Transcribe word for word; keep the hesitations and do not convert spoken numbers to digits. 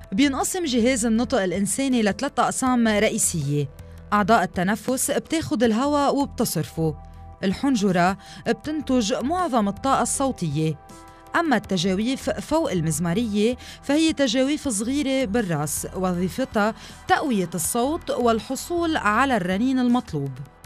بينقسم جهاز النطق الإنساني لثلاث أقسام رئيسية. أعضاء التنفس بتاخد الهواء وبتصرفه. الحنجرة بتنتج معظم الطاقة الصوتية. أما التجاويف فوق المزمارية فهي تجاويف صغيرة بالرأس، وظيفتها تقوية الصوت والحصول على الرنين المطلوب.